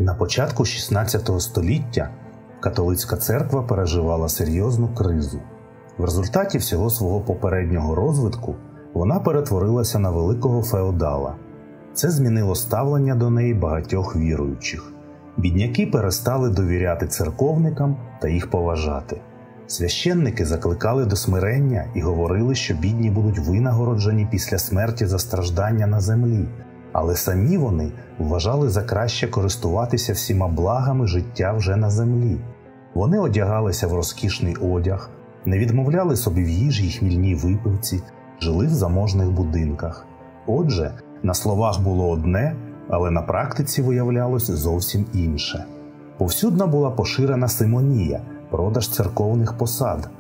На початку XVI століття католицька церква переживала серйозну кризу. В результаті всього свого попереднього розвитку вона перетворилася на великого феодала. Це змінило ставлення до неї багатьох віруючих. Бідняки перестали довіряти церковникам та їх поважати. Священники закликали до смирення і говорили, що бідні будуть винагороджені після смерті за страждання на землі, але самі вони вважали за краще користуватися всіма благами життя вже на землі. Вони одягалися в розкішний одяг, не відмовляли собі в їжі й хмільній випивці, жили в заможних будинках. Отже, на словах було одне, але на практиці виявлялось зовсім інше. Повсюдно була поширена симонія – продаж церковних посад.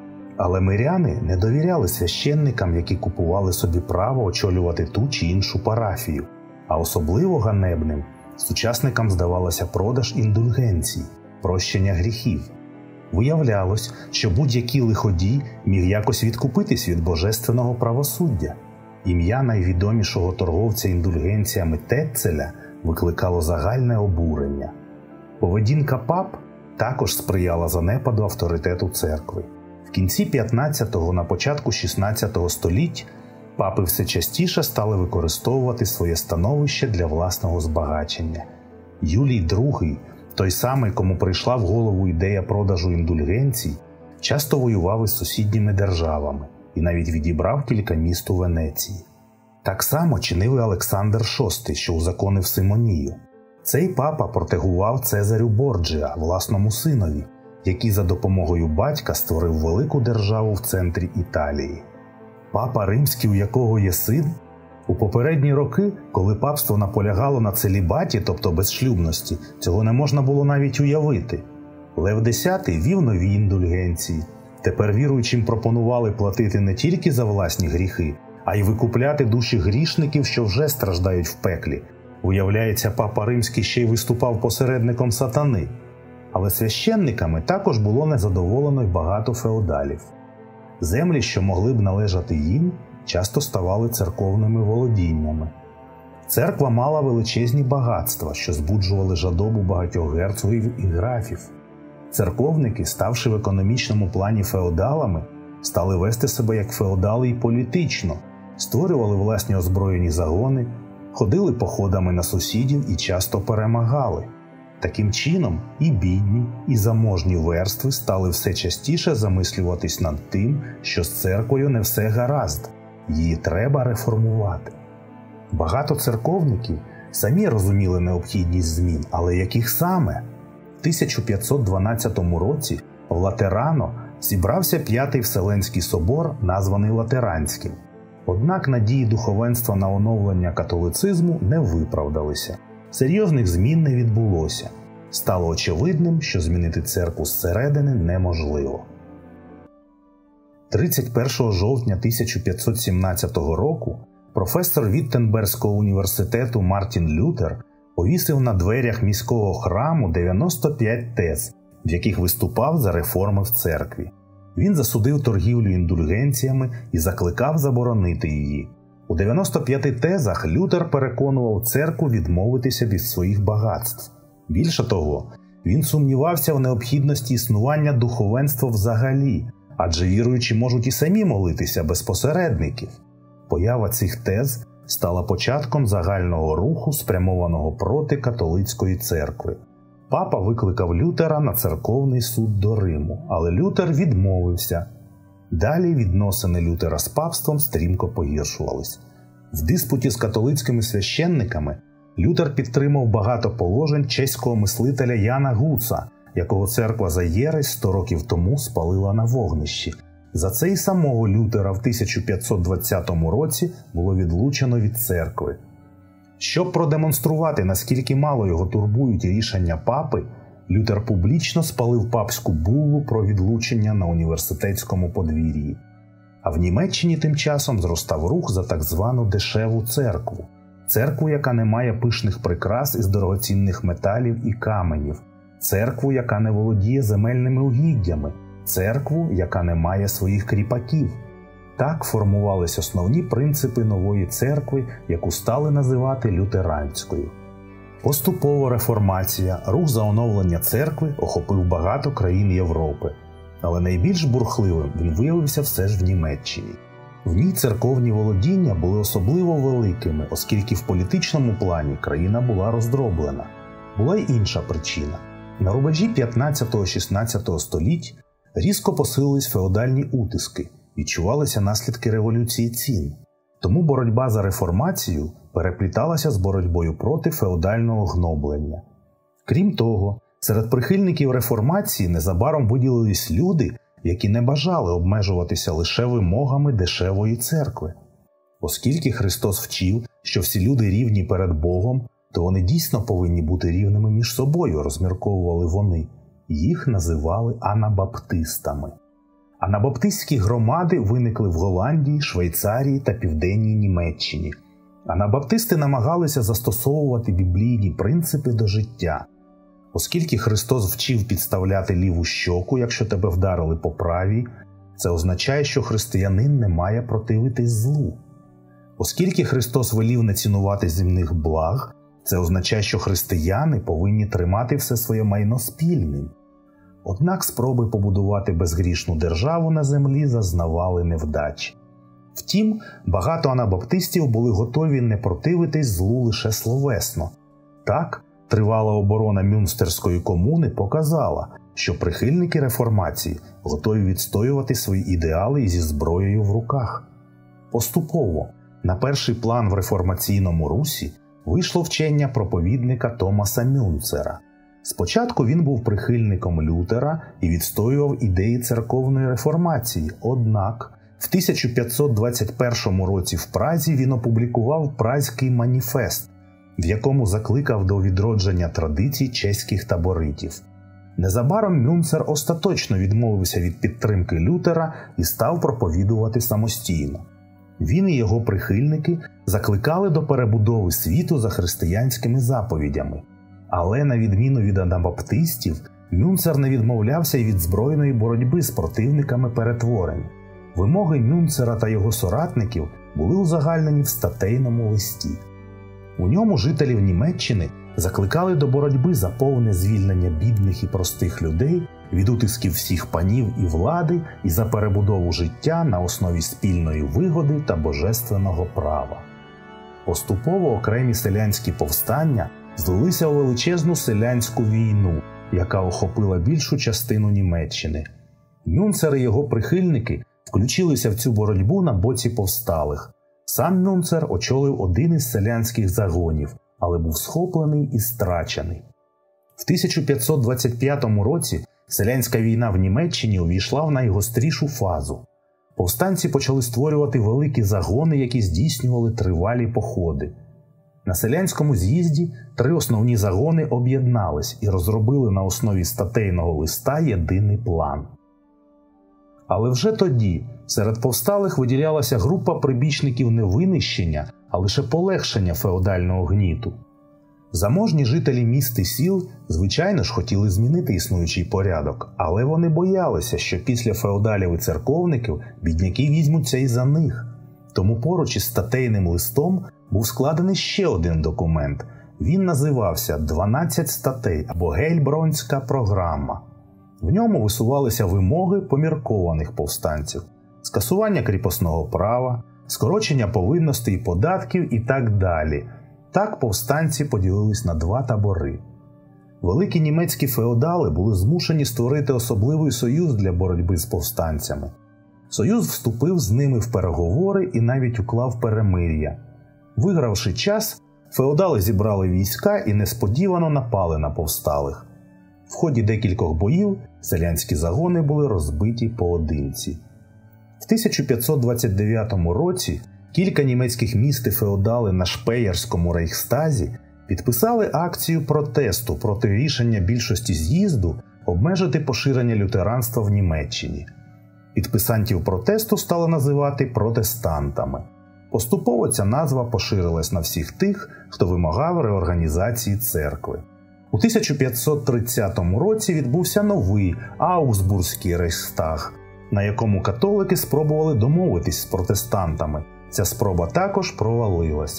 Але миряни не довіряли священникам, які купували собі право очолювати ту чи іншу парафію. А особливо ганебним сучасникам здавалося продаж індульгенцій – прощення гріхів. Виявлялось, що будь-який лиходій міг якось відкупитись від божественного правосуддя. Ім'я найвідомішого торговця індульгенціями Теццеля викликало загальне обурення. Поведінка пап також сприяла занепаду авторитету церкви. В кінці 15-го, на початку 16-го століть папи все частіше стали використовувати своє становище для власного збагачення. Юлій II, той самий, кому прийшла в голову ідея продажу індульгенцій, часто воював із сусідніми державами і навіть відібрав кілька міст у Венеції. Так само чинив і Олександр VI, що узаконив симонію. Цей папа протегував Цезарю Борджіа, власному синові, який за допомогою батька створив велику державу в центрі Італії. Папа Римський, у якого є син? У попередні роки, коли папство наполягало на целібаті, тобто безшлюбності, цього не можна було навіть уявити. Лев X вів нові індульгенції. Тепер віруючим пропонували платити не тільки за власні гріхи, а й викупляти душі грішників, що вже страждають в пеклі. Виявляється, папа Римський ще й виступав посередником сатани. Але священниками також було незадоволено й багато феодалів. Землі, що могли б належати їм, часто ставали церковними володіннями. Церква мала величезні багатства, що збуджували жадобу багатьох герцогів і графів. Церковники, ставши в економічному плані феодалами, стали вести себе як феодали і політично, створювали власні озброєні загони, ходили походами на сусідів і часто перемагали. Таким чином, і бідні, і заможні верстви стали все частіше замислюватись над тим, що з церквою не все гаразд, її треба реформувати. Багато церковників самі розуміли необхідність змін, але яких саме? В 1512 році в Латерано зібрався П'ятий Вселенський собор, названий Латеранським. Однак надії духовенства на оновлення католицизму не виправдалися. Серйозних змін не відбулося. Стало очевидним, що змінити церкву зсередини неможливо. 31 жовтня 1517 року професор Віттенберзького університету Мартін Лютер повісив на дверях міського храму 95 тез, в яких виступав за реформи в церкві. Він засудив торгівлю індульгенціями і закликав заборонити її. У 95 тезах Лютер переконував церкву відмовитися від своїх багатств. Більше того, він сумнівався в необхідності існування духовенства взагалі, адже віруючі можуть і самі молитися без посередників. Поява цих тез стала початком загального руху, спрямованого проти католицької церкви. Папа викликав Лютера на церковний суд до Риму, але Лютер відмовився. Далі відносини Лютера з папством стрімко погіршувались. В диспуті з католицькими священниками Лютер підтримав багато положень чеського мислителя Яна Гуца, якого церква за єресь 100 років тому спалила на вогнищі. За це й самого Лютера в 1520 році було відлучено від церкви. Щоб продемонструвати, наскільки мало його турбують рішення папи, Лютер публічно спалив папську буллу про відлучення на університетському подвір'ї. А в Німеччині тим часом зростав рух за так звану дешеву церкву. Церкву, яка не має пишних прикрас із дорогоцінних металів і каменів. Церкву, яка не володіє земельними угіддями. Церкву, яка не має своїх кріпаків. Так формувались основні принципи нової церкви, яку стали називати лютеранською. Поступово реформація, рух за оновлення церкви охопив багато країн Європи. Але найбільш бурхливим він виявився все ж в Німеччині. В ній церковні володіння були особливо великими, оскільки в політичному плані країна була роздроблена. Була й інша причина. На рубежі 15-16 століть різко посилились феодальні утиски, відчувалися наслідки революції цін. Тому боротьба за реформацію перепліталася з боротьбою проти феодального гноблення. Крім того, серед прихильників реформації незабаром виділились люди, які не бажали обмежуватися лише вимогами дешевої церкви. Оскільки Христос вчив, що всі люди рівні перед Богом, то вони дійсно повинні бути рівними між собою, розмірковували вони. Їх називали анабаптистами. Анабаптистські громади виникли в Голландії, Швейцарії та Південній Німеччині. Анабаптисти намагалися застосовувати біблійні принципи до життя. Оскільки Христос вчив підставляти ліву щоку, якщо тебе вдарили по правій, це означає, що християнин не має противитись злу. Оскільки Христос велів не цінувати земних благ, це означає, що християни повинні тримати все своє майно спільним. Однак спроби побудувати безгрішну державу на землі зазнавали невдачі. Втім, багато анабаптистів були готові не противитись злу лише словесно. Так, тривала оборона Мюнстерської комуни показала, що прихильники реформації готові відстоювати свої ідеали зі зброєю в руках. Поступово на перший план в реформаційному русі вийшло вчення проповідника Томаса Мюнцера. Спочатку він був прихильником Лютера і відстоював ідеї церковної реформації, однак в 1521 році в Празі він опублікував Празький маніфест, в якому закликав до відродження традицій чеських таборитів. Незабаром Мюнцер остаточно відмовився від підтримки Лютера і став проповідувати самостійно. Він і його прихильники закликали до перебудови світу за християнськими заповідями. Але, на відміну від анабаптистів, Мюнцер не відмовлявся й від збройної боротьби з противниками перетворень. Вимоги Мюнцера та його соратників були узагальнені в статейному листі. У ньому жителів Німеччини закликали до боротьби за повне звільнення бідних і простих людей від утисків всіх панів і влади і за перебудову життя на основі спільної вигоди та божественного права. Поступово окремі селянські повстання злилися у величезну селянську війну, яка охопила більшу частину Німеччини. Мюнцер і його прихильники включилися в цю боротьбу на боці повсталих. Сам Мюнцер очолив один із селянських загонів, але був схоплений і страчений. В 1525 році селянська війна в Німеччині увійшла в найгострішу фазу. Повстанці почали створювати великі загони, які здійснювали тривалі походи. На селянському з'їзді 3 основні загони об'єднались і розробили на основі статейного листа єдиний план. Але вже тоді серед повсталих виділялася група прибічників не винищення, а лише полегшення феодального гніту. Заможні жителі міст і сіл, звичайно ж, хотіли змінити існуючий порядок, але вони боялися, що після феодалів і церковників бідняки візьмуться і за них. Тому поруч із статейним листом був складений ще один документ. Він називався «12 статей» або «Гельбронська програма». В ньому висувалися вимоги поміркованих повстанців – скасування кріпосного права, скорочення повинностей і податків і так далі. Так повстанці поділились на 2 табори. Великі німецькі феодали були змушені створити особливий союз для боротьби з повстанцями. Союз вступив з ними в переговори і навіть уклав перемир'я. Вигравши час, феодали зібрали війська і несподівано напали на повсталих. В ході декількох боїв селянські загони були розбиті поодинці. В 1529 році кілька німецьких міст і феодали на Шпеєрському рейхстазі підписали акцію протесту проти рішення більшості з'їзду обмежити поширення лютеранства в Німеччині. Підписантів протесту стали називати протестантами. Поступово ця назва поширилась на всіх тих, хто вимагав реорганізації церкви. У 1530 році відбувся новий Аугсбурзький рейхстаг, на якому католики спробували домовитись з протестантами. Ця спроба також провалилася.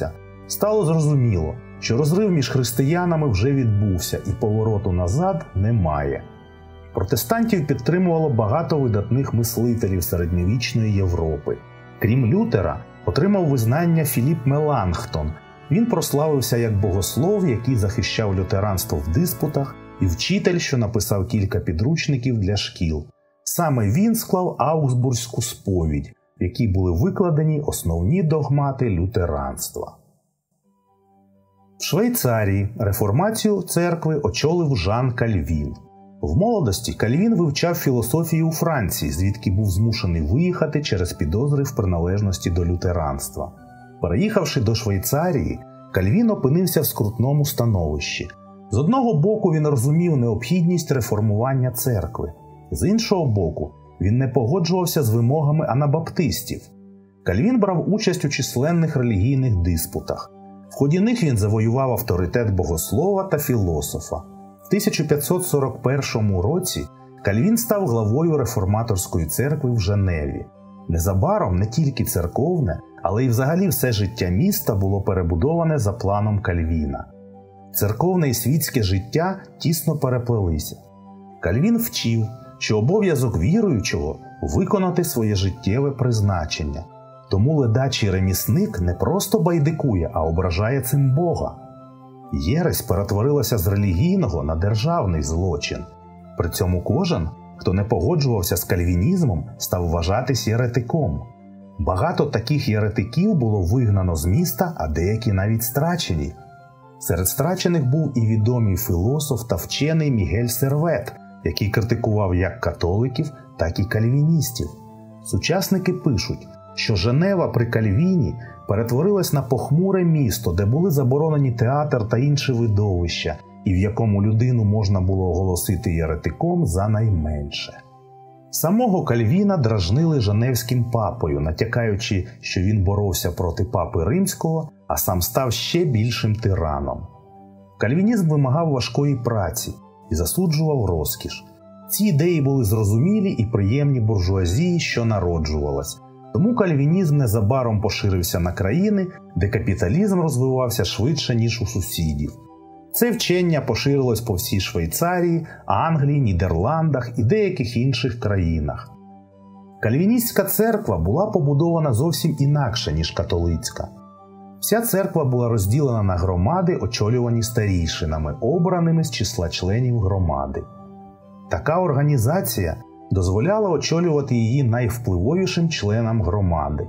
стало зрозуміло, що розрив між християнами вже відбувся і повороту назад немає. Протестантів підтримувало багато видатних мислителів середньовічної Європи. Крім Лютера, отримав визнання Філіп Меланхтон. Він прославився як богослов, який захищав лютеранство в диспутах, і вчитель, що написав кілька підручників для шкіл. Саме він склав Аугсбурзьку сповідь, в якій були викладені основні догмати лютеранства. В Швейцарії реформацію церкви очолив Жан Кальвін. В молодості Кальвін вивчав філософію у Франції, звідки був змушений виїхати через підозри в приналежності до лютеранства. Переїхавши до Швейцарії, Кальвін опинився в скрутному становищі. З одного боку він розумів необхідність реформування церкви, з іншого боку він не погоджувався з вимогами анабаптистів. Кальвін брав участь у численних релігійних диспутах. В ході них він завоював авторитет богослова та філософа. В 1541 році Кальвін став главою реформаторської церкви в Женеві. Незабаром не тільки церковне, але й взагалі все життя міста було перебудоване за планом Кальвіна. Церковне і світське життя тісно переплелися. Кальвін вчив, що обов'язок віруючого – виконати своє життєве призначення. Тому ледачий ремісник не просто байдикує, а ображає цим Бога. Єресь перетворилася з релігійного на державний злочин. При цьому кожен, хто не погоджувався з кальвінізмом, став вважатись єретиком. Багато таких єретиків було вигнано з міста, а деякі навіть страчені. Серед страчених був і відомий філософ та вчений Мігель Сервет, який критикував як католиків, так і кальвіністів. Сучасники пишуть, що Женева при Кальвіні перетворилась на похмуре місто, де були заборонені театр та інші видовища, і в якому людину можна було оголосити єретиком за найменше. Самого Кальвіна дражнили Женевським папою, натякаючи, що він боровся проти папи Римського, а сам став ще більшим тираном. Кальвінізм вимагав важкої праці і засуджував розкіш. Ці ідеї були зрозумілі і приємні буржуазії, що народжувалась. Тому кальвінізм незабаром поширився на країни, де капіталізм розвивався швидше, ніж у сусідів. Це вчення поширилось по всій Швейцарії, Англії, Нідерландах і деяких інших країнах. Кальвіністська церква була побудована зовсім інакше, ніж католицька. Вся церква була розділена на громади, очолювані старійшинами, обраними з числа членів громади. Така організація дозволяла очолювати її найвпливовішим членам громади.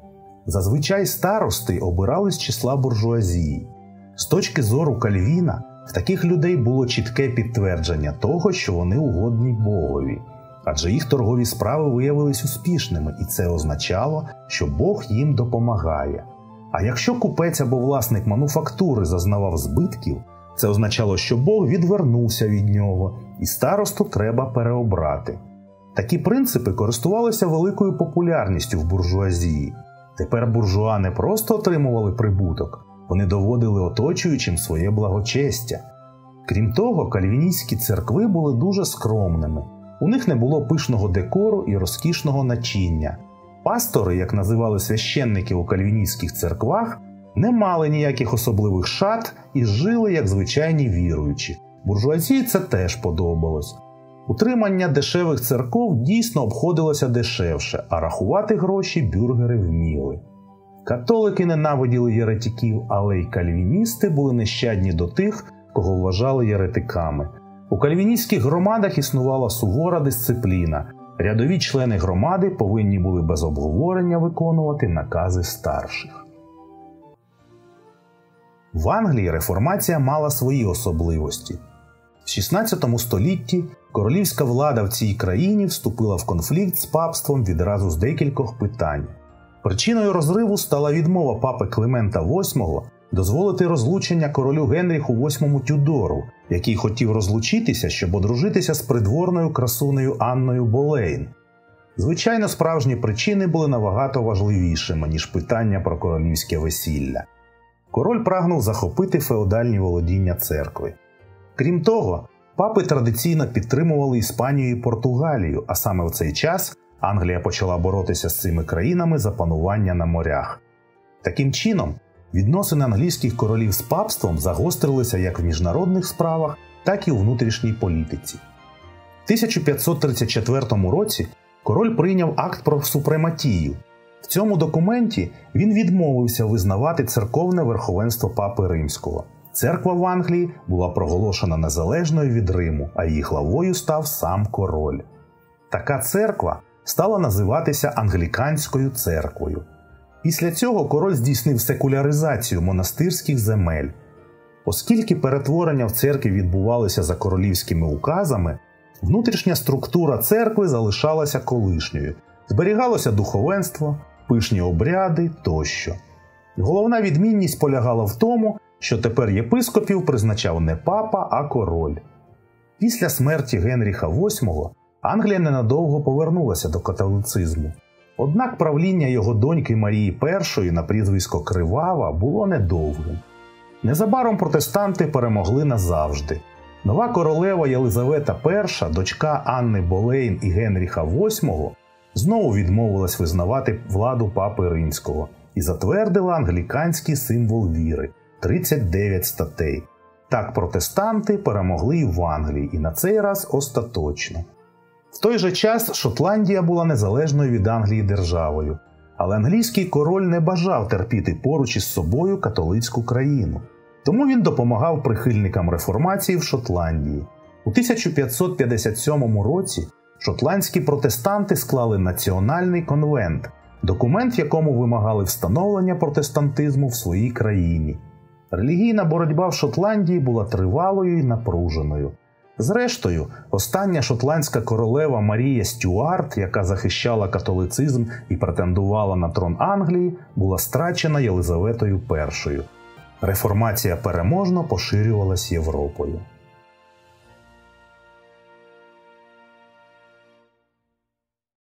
Зазвичай старости обирали з числа буржуазії. З точки зору Кальвіна, в таких людей було чітке підтвердження того, що вони угодні Богові. Адже їх торгові справи виявились успішними, і це означало, що Бог їм допомагає. А якщо купець або власник мануфактури зазнавав збитків, це означало, що Бог відвернувся від нього, і старосту треба переобрати. Такі принципи користувалися великою популярністю в буржуазії. Тепер буржуа не просто отримували прибуток, вони доводили оточуючим своє благочестя. Крім того, кальвіністські церкви були дуже скромними. У них не було пишного декору і розкішного начиння. Пастори, як називали священників у кальвіністських церквах, не мали ніяких особливих шат і жили як звичайні віруючі. Буржуазії це теж подобалось. Утримання дешевих церков дійсно обходилося дешевше, а рахувати гроші бюргери вміли. Католики ненавиділи єретиків, але й кальвіністи були нещадні до тих, кого вважали єретиками. У кальвіністських громадах існувала сувора дисципліна. Рядові члени громади повинні були без обговорення виконувати накази старших. В Англії реформація мала свої особливості. В 16 столітті королівська влада в цій країні вступила в конфлікт з папством відразу з декількох питань. Причиною розриву стала відмова папи Климента VIII дозволити розлучення королю Генріху VIII Тюдору, який хотів розлучитися, щоб одружитися з придворною красунею Анною Болейн. Звичайно, справжні причини були набагато важливішими, ніж питання про королівське весілля. Король прагнув захопити феодальні володіння церкви. Крім того, папи традиційно підтримували Іспанію і Португалію, а саме в цей час Англія почала боротися з цими країнами за панування на морях. Таким чином, Відносини англійських королів з папством загострилися як в міжнародних справах, так і у внутрішній політиці. В 1534 році король прийняв акт про супрематію. В цьому документі він відмовився визнавати церковне верховенство Папи Римського. Церква в Англії була проголошена незалежною від Риму, а її главою став сам король. Така церква стала називатися Англіканською церквою. Після цього король здійснив секуляризацію монастирських земель. Оскільки перетворення в церкві відбувалися за королівськими указами, внутрішня структура церкви залишалася колишньою. Зберігалося духовенство, пишні обряди тощо. Головна відмінність полягала в тому, що тепер єпископів призначав не папа, а король. Після смерті Генріха VIII Англія ненадовго повернулася до католицизму. Однак правління його доньки Марії І на прізвисько Кривава було недовгим. Незабаром протестанти перемогли назавжди. Нова королева Єлизавета І, дочка Анни Болейн і Генріха VIII, знову відмовилась визнавати владу Папи Римського і затвердила англіканський символ віри – 39 статей. Так протестанти перемогли і в Англії, і на цей раз остаточно. В той же час Шотландія була незалежною від Англії державою, але англійський король не бажав терпіти поруч із собою католицьку країну. Тому він допомагав прихильникам реформації в Шотландії. У 1557 році шотландські протестанти склали Національний конвент, документ, в якому вимагали встановлення протестантизму в своїй країні. Релігійна боротьба в Шотландії була тривалою і напруженою. Зрештою, остання шотландська королева Марія Стюарт, яка захищала католицизм і претендувала на трон Англії, була страчена Єлизаветою І. Реформація переможно поширювалась Європою.